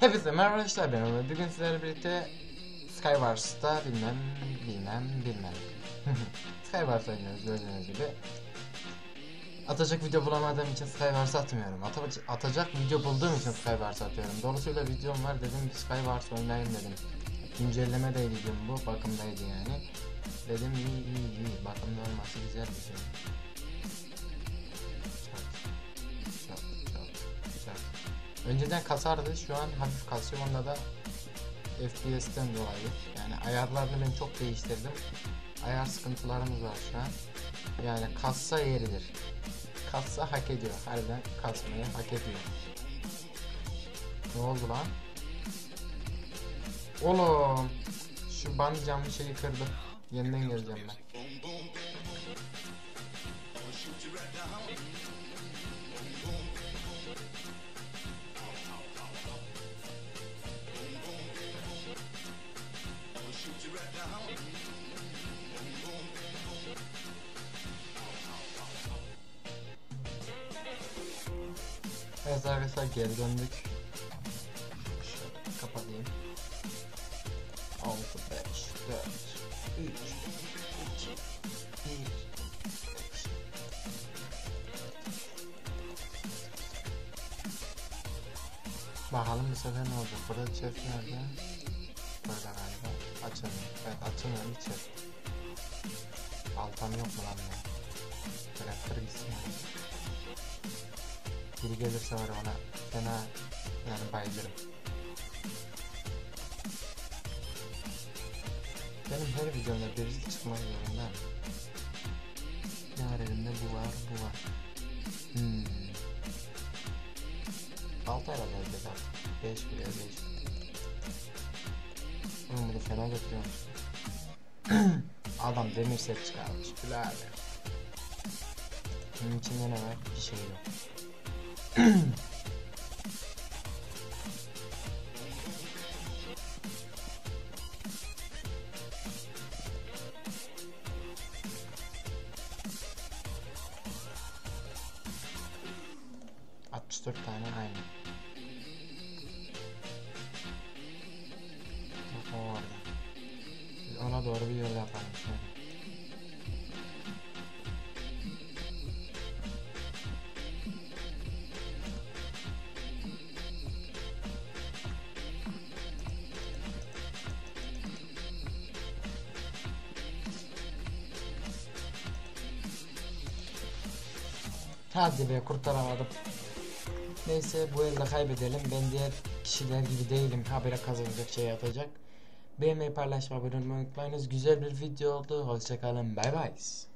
Hepinize merhaba arkadaşlar, ben Ömer. Bugün sizlerle birlikte Skywars'ta bilmem Skywars oynuyoruz gördüğünüz gibi. Atacak video bulamadığım için Skywars atmıyorum. Atacak video bulduğum için Skywars atıyorum. Dolayısıyla videom var, dedim bir Skywars oynayayım dedim. Güncelleme de videom bu, bakımdaydı yani. Dedim iyi bakımda olması güzel bir şey. Önceden kasardı, şu an hafif kasıyor. Onda da FPS'ten dolayı. Yani ayarlarını ben çok değiştirdim. Ayar sıkıntılarımız var şu an. Yani kassa yeridir. Kassa hak ediyor. Harbiden kasmayı hak ediyor. Ne oldu lan? Oğlum, şu bungee jump'ı şeyi kırdı. Yeniden geleceğim ben. Evet arkadaşlar, geri döndük. Şöyle kapatayım. 6, 5, 4, 3, 2, 1. Bakalım bu sefer ne olacak? Burada chest nerede? Burada galiba. Açılmıyor. Evet, açılmıyor bir chest. Altam yok mu lan ya? Böyle kır gitsin yani. Biri gelirse var ona fena yani bayılırım. Benim her videomda birisi çıkmak zorunda. Her elimde bu var, bu var. 6 herhalde ödedi artık. 5 bile 5. Oğlum bunu fena götürüyormuş. Adam demir set çıkarmış birader. Bunun içinde ne var? Bir şey yok. ...64 tane aynı. O orada. Biz ona doğru bir yol yapalım şöyle. Hadi be, kurtaramadım. Neyse, bu elde kaybedelim. Ben diğer kişiler gibi değilim. Habire kazanacak şey atacak. Beğenmeyi, paylaşmayı, abone olmayı unutmayınız. Güzel bir video oldu. Hoşçakalın. Bye bye.